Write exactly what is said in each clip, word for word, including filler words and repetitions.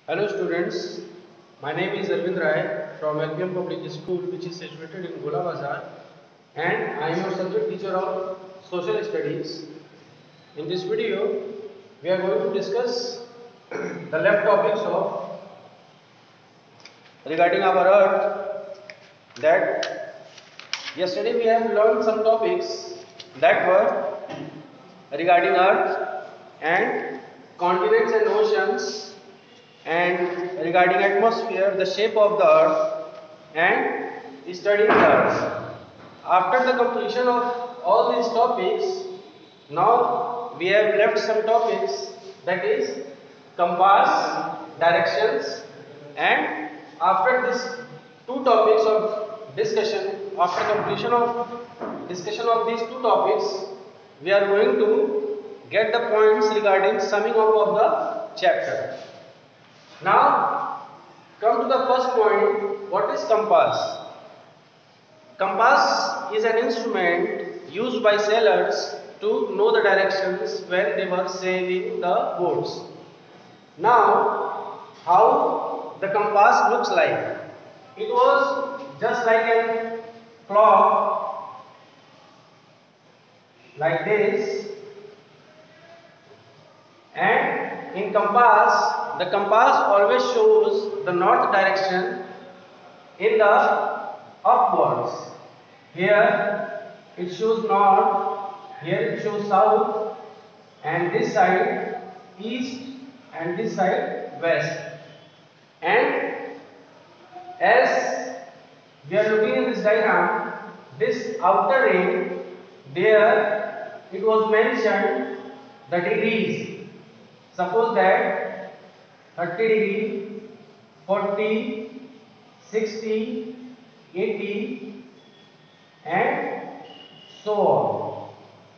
Hello students, my name is Arvind Rai from L P M Public School, which is situated in Gola Bazar, and I am a subject teacher of Social Studies. In this video, we are going to discuss the left topics of regarding our Earth. That yesterday we have learned some topics that were regarding Earth and continents and oceans, and regarding atmosphere, the shape of the earth, and studying the earth. After the completion of all these topics, now we have left some topics, that is compass, directions, and after this two topics of discussion, after completion of discussion of these two topics, we are going to get the points regarding summing up of the chapter. Now, come to the first point. What is compass? Compass is an instrument used by sailors to know the directions when they were sailing the boats. Now, how the compass looks like? It was just like a clock, like this, and in compass, the compass always shows the north direction in the upwards. Here it shows north, here it shows south, and this side east, and this side west. And as we are looking in this diagram, this outer ring, there it was mentioned the degrees. Suppose that thirty degree, forty, sixty, eighty, and so on.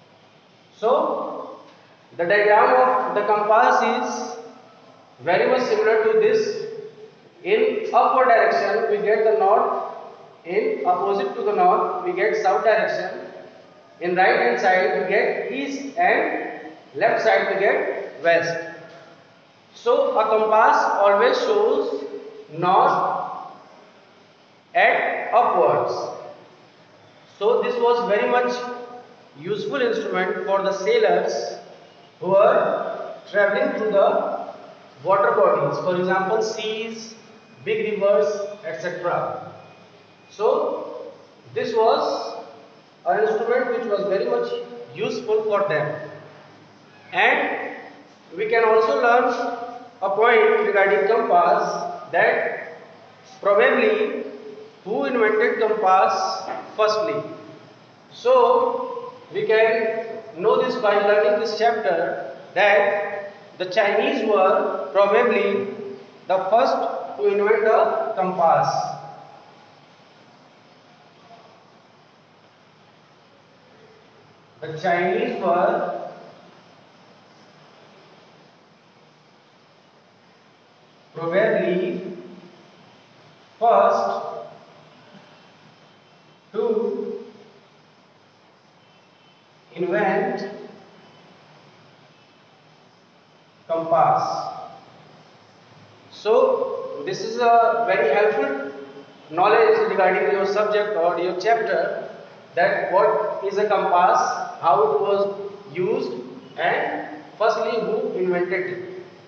So, the diagram of the compass is very much similar to this. In upward direction, we get the north. In opposite to the north, we get south direction. In right hand side, we get east, and left side, we get west. So, a compass always shows north at upwards. So, this was very much useful instrument for the sailors who are traveling through the water bodies, for example, seas, big rivers, et cetera. So, this was an instrument which was very much useful for them. And we can also learn a point regarding compass, that probably who invented compass firstly. So we can know this by learning this chapter, that the Chinese were probably the first to invent the compass. The Chinese were probably first to invent compass. So this is a very helpful knowledge regarding your subject or your chapter, that what is a compass, how it was used, and firstly who invented it.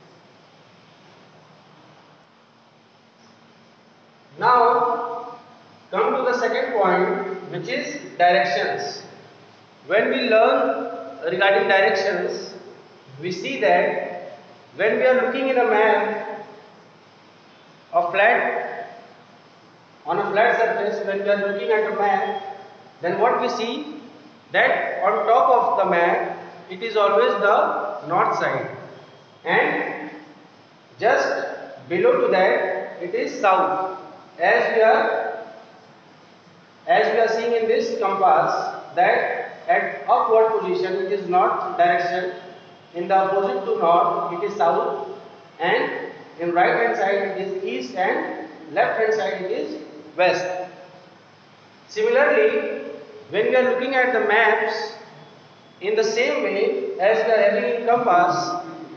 Now, come to the second point, which is directions. When we learn regarding directions, we see that when we are looking in a map, a flat, on a flat surface, when we are looking at a map, then what we see, that on top of the map, it is always the north side, and just below to that, it is south. As we are as we are seeing in this compass, that at upward position it is north direction, in the opposite to north it is south, and in right hand side it is east, and left hand side it is west. Similarly, when we are looking at the maps, in the same way as we are having in compass,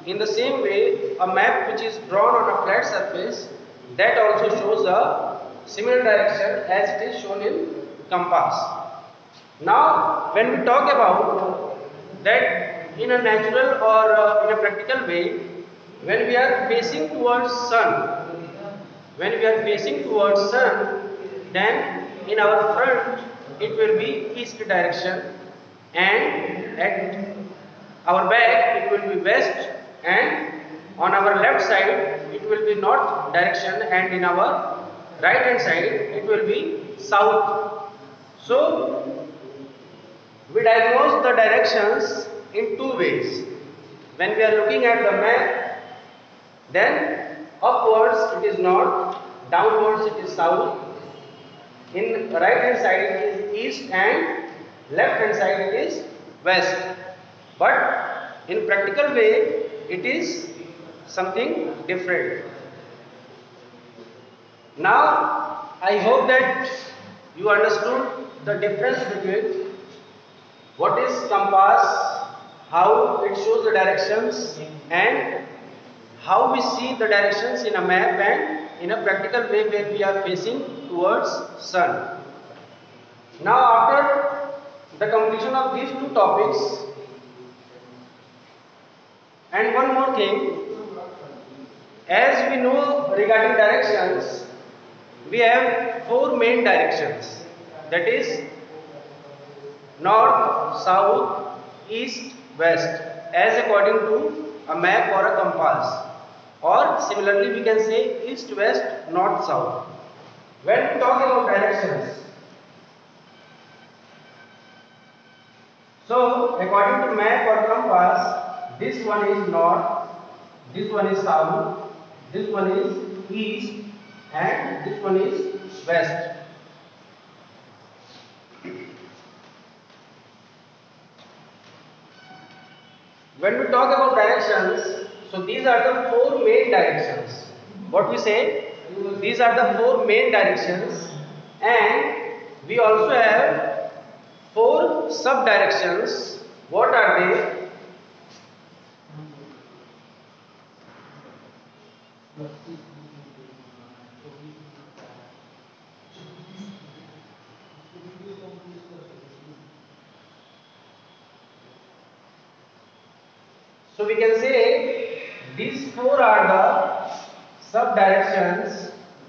in the same way, a map which is drawn on a flat surface, that also shows a similar direction as it is shown in compass. Now, when we talk about that in a natural or uh, in a practical way, when we are facing towards sun, when we are facing towards sun, then in our front it will be east direction, and at our back it will be west, and on our left side it will be north direction, and in our right hand side it will be south. So we diagnose the directions in two ways. When we are looking at the map, then upwards it is north, downwards it is south, in right hand side it is east, and left hand side it is west. But in practical way it is something different. Now I hope that you understood the difference between what is compass, how it shows the directions, and how we see the directions in a map and in a practical way when we are facing towards sun. Now after the completion of these two topics, and one more thing, as we know regarding directions, we have four main directions, that is north, south, east, west, as according to a map or a compass, or similarly we can say east, west, north, south. When we talk about directions, so according to map or compass, this one is north, this one is south, this one is east, and this one is west. When we talk about directions, so these are the four main directions. What we say? These are the four main directions, and we also have four sub directions. What are they? So we can say these four are the sub directions.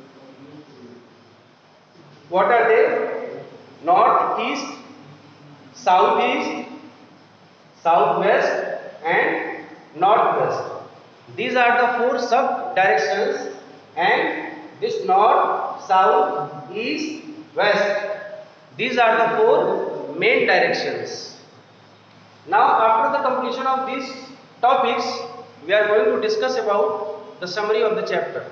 What are they? North, east, southeast, southwest, and northwest. These are the four sub directions, and this north, south, east, west, these are the four main directions. Now after the completion of these topics, we are going to discuss about the summary of the chapter.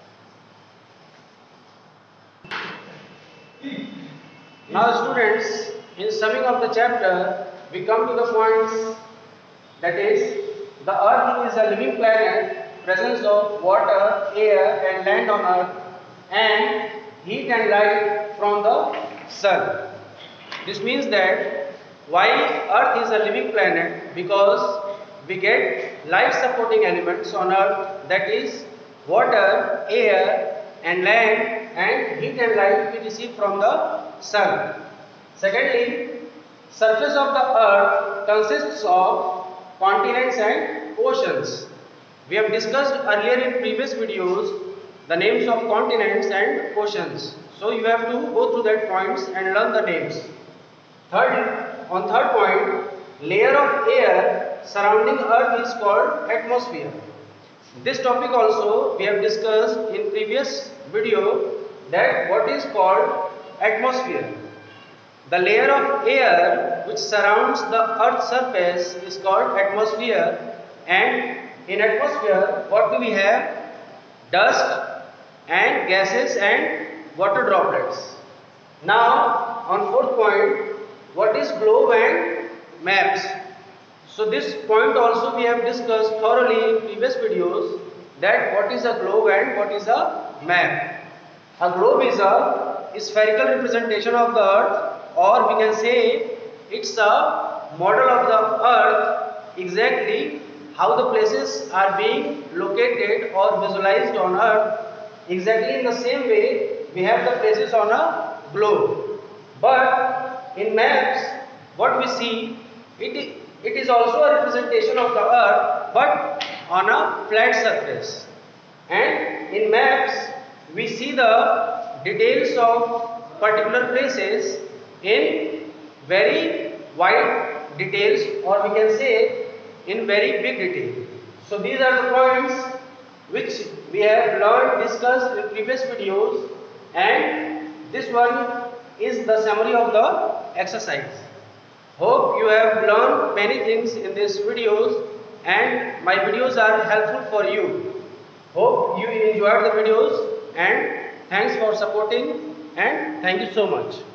Now students, in summing of the chapter, we come to the points, that is, the earth is a living planet, presence of water, air and land on earth, and heat and light from the sun. This means that why earth is a living planet? Because we get life supporting elements on earth, that is water, air and land, and heat and light we receive from the sun. Secondly, surface of the earth consists of continents and oceans. We have discussed earlier in previous videos the names of continents and oceans. So you have to go through that points and learn the names. Third, on third point, layer of air surrounding earth is called atmosphere. This topic also we have discussed in previous video, that what is called atmosphere. The layer of air which surrounds the earth's surface is called atmosphere, and in atmosphere what do we have? Dust and gases and water droplets. Now on fourth point, what is globe and maps? So this point also we have discussed thoroughly in previous videos, that what is a globe and what is a map. A globe is a spherical representation of the earth, or we can say it's a model of the earth exactly how the places are being located or visualized on Earth. Exactly in the same way, we have the places on a globe. But in maps, what we see, it, it is also a representation of the Earth, but on a flat surface. And in maps, we see the details of particular places in very wide details, or we can say in very big detail. So these are the points which we have learned, discussed in previous videos, and this one is the summary of the exercise. Hope you have learned many things in these videos and my videos are helpful for you. Hope you enjoyed the videos and thanks for supporting and thank you so much.